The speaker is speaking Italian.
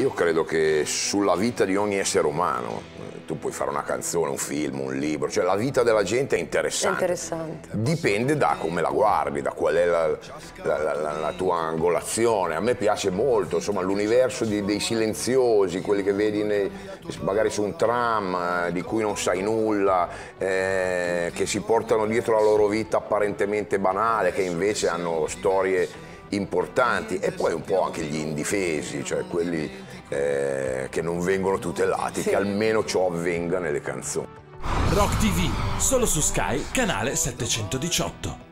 io credo che sulla vita di ogni essere umano, tu puoi fare una canzone, un film, un libro, cioè la vita della gente è interessante. È interessante. Dipende da come la guardi, da qual è la tua angolazione. A me piace molto, insomma, l'universo dei silenziosi, quelli che vedi magari su un tram, di cui non sai nulla, che si portano dietro la loro vita apparentemente banale, che invece hanno storie importanti, e poi un po' anche gli indifesi, cioè quelli che non vengono tutelati, sì. Che almeno ciò avvenga nelle canzoni. Rock TV, solo su Sky, canale 718.